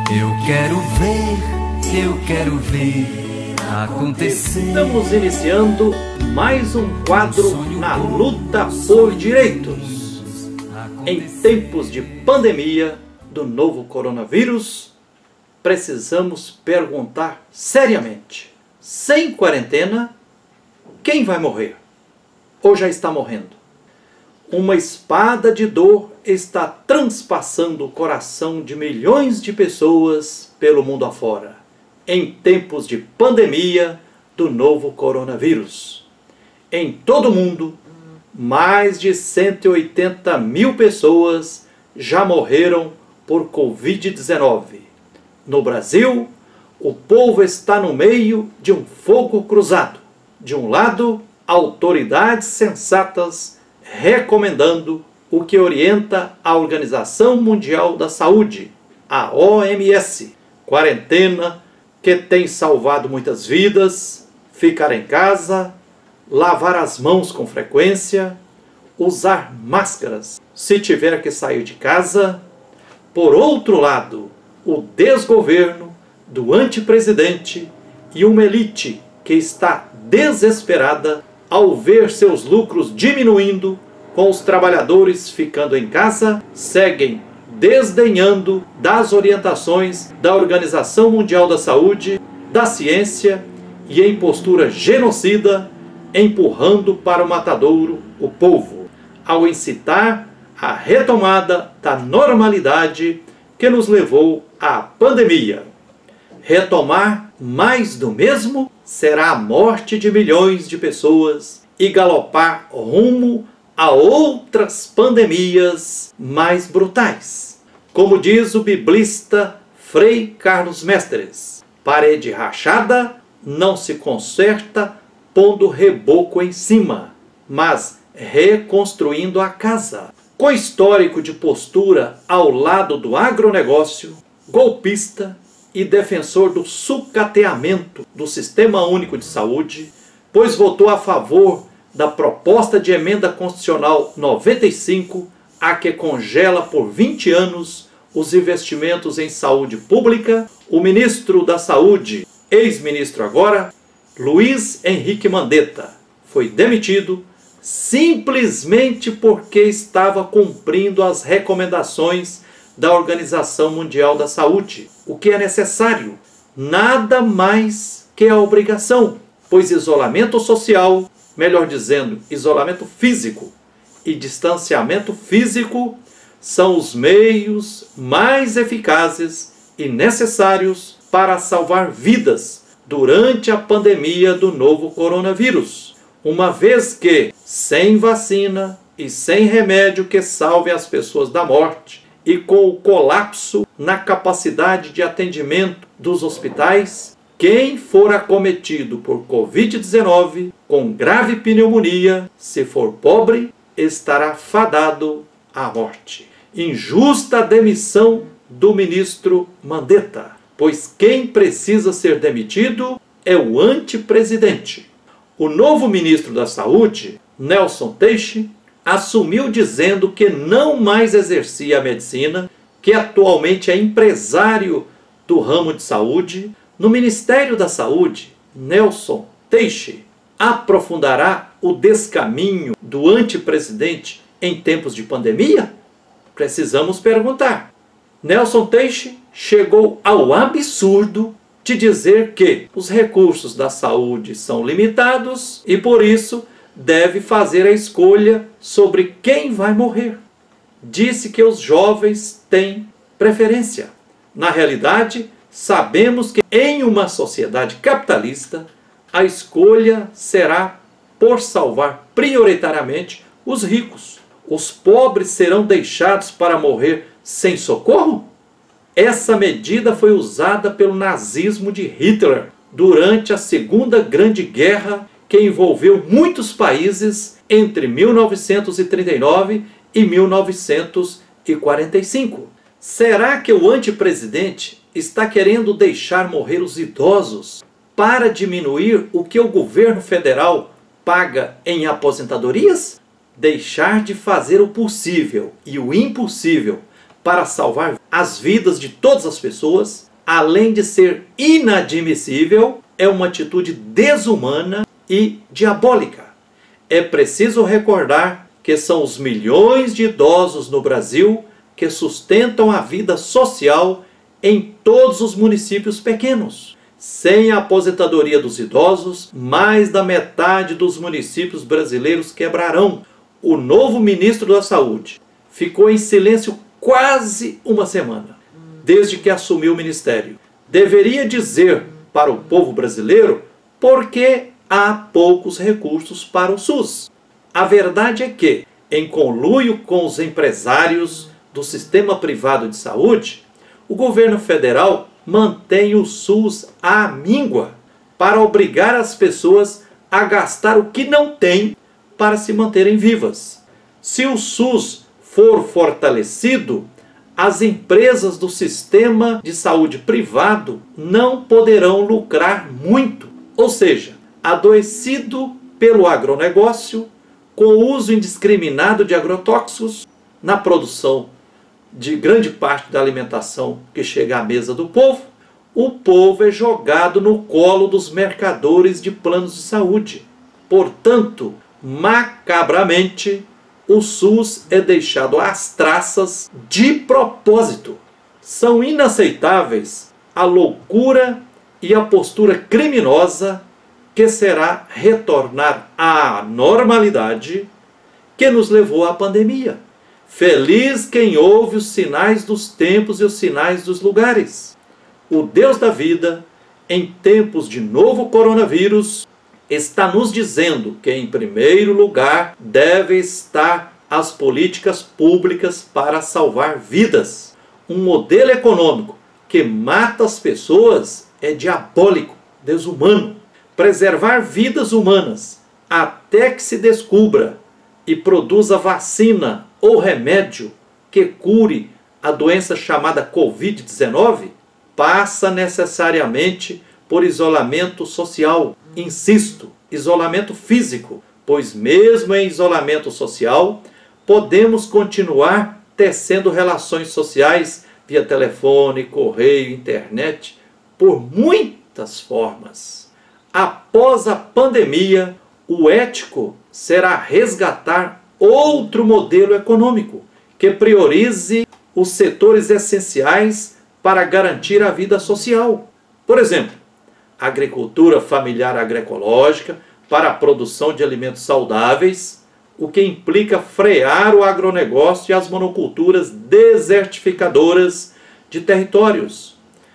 Eu quero ver acontecer. Estamos iniciando mais um quadro na luta por direitos. Em tempos de pandemia do novo coronavírus, precisamos perguntar seriamente: sem quarentena, quem vai morrer? Ou já está morrendo? Uma espada de dor está transpassando o coração de milhões de pessoas pelo mundo afora, em tempos de pandemia do novo coronavírus. Em todo o mundo, mais de 180 mil pessoas já morreram por Covid-19. No Brasil, o povo está no meio de um fogo cruzado. De um lado, autoridades sensatas recomendando o que orienta a Organização Mundial da Saúde, a OMS, quarentena que tem salvado muitas vidas, ficar em casa, lavar as mãos com frequência, usar máscaras se tiver que sair de casa. Por outro lado, o desgoverno do antipresidente e uma elite que está desesperada ao ver seus lucros diminuindo, com os trabalhadores ficando em casa, seguem desdenhando das orientações da Organização Mundial da Saúde, da ciência, e em postura genocida, empurrando para o matadouro o povo, ao incitar a retomada da normalidade que nos levou à pandemia. Retomar mais do mesmo será a morte de milhões de pessoas e galopar rumo a outras pandemias mais brutais. Como diz o biblista Frei Carlos Mestres, parede rachada não se conserta pondo reboco em cima, mas reconstruindo a casa. Com histórico de postura ao lado do agronegócio, golpista e defensor do sucateamento do Sistema Único de Saúde, pois votou a favor da proposta de emenda constitucional 95, a que congela por 20 anos os investimentos em saúde pública, o ministro da Saúde, ex-ministro agora, Luiz Henrique Mandetta, foi demitido simplesmente porque estava cumprindo as recomendações da Organização Mundial da Saúde, o que é necessário, nada mais que a obrigação, pois isolamento social, melhor dizendo, isolamento físico e distanciamento físico são os meios mais eficazes e necessários para salvar vidas durante a pandemia do novo coronavírus, uma vez que, sem vacina e sem remédio que salve as pessoas da morte, e com o colapso na capacidade de atendimento dos hospitais, quem for acometido por Covid-19 com grave pneumonia, se for pobre, estará fadado à morte. Injusta a demissão do ministro Mandetta, pois quem precisa ser demitido é o antipresidente. O novo ministro da Saúde, Nelson Taixe, assumiu dizendo que não mais exercia a medicina, que atualmente é empresário do ramo de saúde. No Ministério da Saúde, Nelson Taixe aprofundará o descaminho do antipresidente em tempos de pandemia? Precisamos perguntar. Nelson Taixe chegou ao absurdo de dizer que os recursos da saúde são limitados e, por isso, deve fazer a escolha sobre quem vai morrer. Disse que os jovens têm preferência. Na realidade, sabemos que em uma sociedade capitalista, a escolha será por salvar prioritariamente os ricos. Os pobres serão deixados para morrer sem socorro? Essa medida foi usada pelo nazismo de Hitler durante a Segunda Grande Guerra, que envolveu muitos países entre 1939 e 1945. Será que o antipresidente está querendo deixar morrer os idosos para diminuir o que o governo federal paga em aposentadorias? Deixar de fazer o possível e o impossível para salvar as vidas de todas as pessoas, além de ser inadmissível, é uma atitude desumana e diabólica. É preciso recordar que são os milhões de idosos no Brasil que sustentam a vida social em todos os municípios pequenos. Sem a aposentadoria dos idosos, mais da metade dos municípios brasileiros quebrarão. O novo ministro da Saúde ficou em silêncio quase uma semana, desde que assumiu o ministério. Deveria dizer para o povo brasileiro por que há poucos recursos para o SUS. A verdade é que, em conluio com os empresários do sistema privado de saúde, o governo federal mantém o SUS à míngua para obrigar as pessoas a gastar o que não têm para se manterem vivas. Se o SUS for fortalecido, as empresas do sistema de saúde privado não poderão lucrar muito. Ou seja, adoecido pelo agronegócio, com o uso indiscriminado de agrotóxicos na produção de grande parte da alimentação que chega à mesa do povo, o povo é jogado no colo dos mercadores de planos de saúde. Portanto, macabramente, o SUS é deixado às traças de propósito. São inaceitáveis a loucura e a postura criminosa que será retornar à normalidade que nos levou à pandemia. Feliz quem ouve os sinais dos tempos e os sinais dos lugares. O Deus da vida, em tempos de novo coronavírus, está nos dizendo que, em primeiro lugar, deve estar as políticas públicas para salvar vidas. Um modelo econômico que mata as pessoas é diabólico, desumano. Preservar vidas humanas até que se descubra e produza vacina ou remédio que cure a doença chamada Covid-19 passa necessariamente por isolamento social. Insisto, isolamento físico, pois mesmo em isolamento social, podemos continuar tecendo relações sociais via telefone, correio, internet, por muitas formas. Após a pandemia, o ético será resgatar outro modelo econômico que priorize os setores essenciais para garantir a vida social. Por exemplo, agricultura familiar agroecológica para a produção de alimentos saudáveis, o que implica frear o agronegócio e as monoculturas desertificadoras de territórios.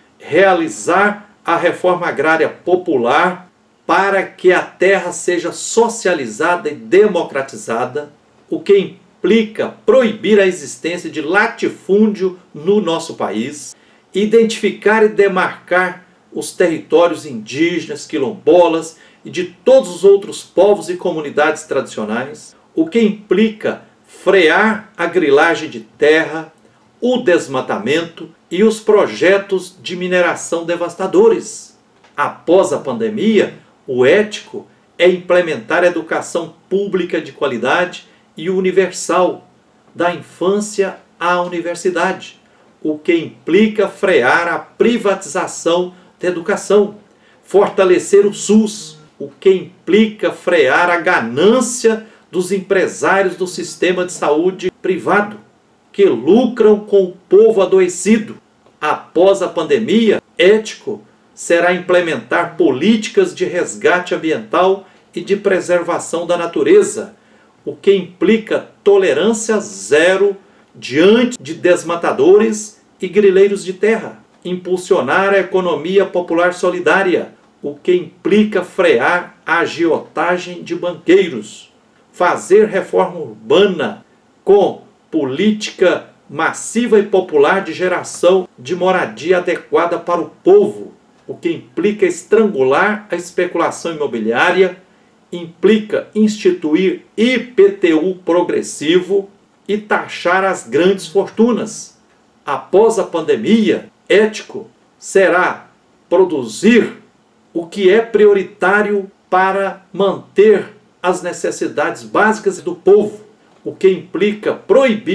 Realizar a reforma agrária popular para que a terra seja socializada e democratizada, o que implica proibir a existência de latifúndio no nosso país, identificar e demarcar os territórios indígenas, quilombolas e de todos os outros povos e comunidades tradicionais, o que implica frear a grilagem de terra, o desmatamento e os projetos de mineração devastadores. Após a pandemia, o ético é implementar a educação pública de qualidade e universal, da infância à universidade, o que implica frear a privatização da educação, fortalecer o SUS, o que implica frear a ganância dos empresários do sistema de saúde privado, que lucram com o povo adoecido. Após a pandemia, ético será implementar políticas de resgate ambiental e de preservação da natureza, o que implica tolerância zero diante de desmatadores e grileiros de terra. Impulsionar a economia popular solidária, o que implica frear a agiotagem de banqueiros. Fazer reforma urbana com política massiva e popular de geração de moradia adequada para o povo, o que implica estrangular a especulação imobiliária, implica instituir IPTU progressivo e taxar as grandes fortunas. Após a pandemia, ético será produzir o que é prioritário para manter as necessidades básicas do povo, o que implica proibir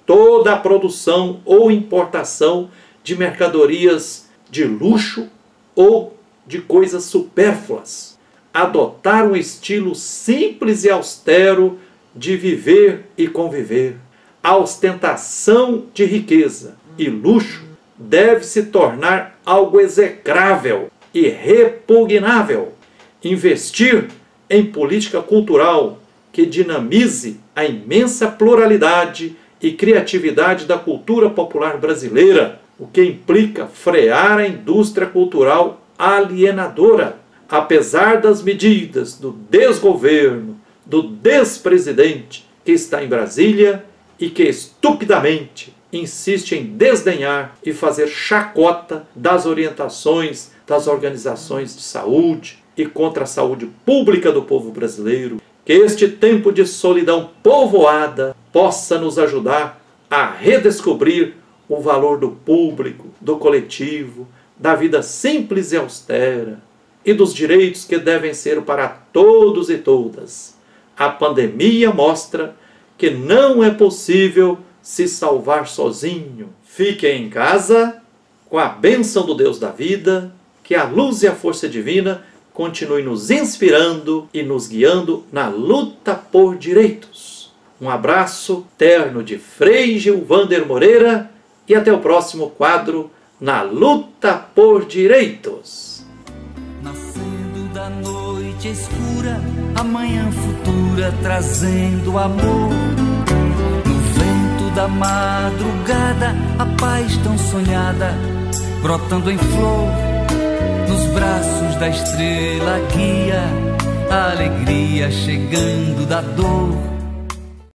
toda a produção ou importação de mercadorias de luxo ou de coisas supérfluas. Adotar um estilo simples e austero de viver e conviver. A ostentação de riqueza e luxo deve se tornar algo execrável e repugnável. Investir em política cultural que dinamize a imensa pluralidade e criatividade da cultura popular brasileira, o que implica frear a indústria cultural alienadora. Apesar das medidas do desgoverno, do despresidente que está em Brasília e que estupidamente insiste em desdenhar e fazer chacota das orientações das organizações de saúde e contra a saúde pública do povo brasileiro, que este tempo de solidão povoada possa nos ajudar a redescobrir o valor do público, do coletivo, da vida simples e austera e dos direitos que devem ser para todos e todas. A pandemia mostra que não é possível se salvar sozinho. Fique em casa, com a bênção do Deus da vida, que a luz e a força divina continue nos inspirando e nos guiando na luta por direitos. Um abraço terno de Frei Gilvander Moreira e até o próximo quadro Na Luta por Direitos. Nascendo da noite escura, a manhã futura trazendo amor. No vento da madrugada, a paz tão sonhada, brotando em flor. Nos braços da estrela guia, a alegria chegando da dor.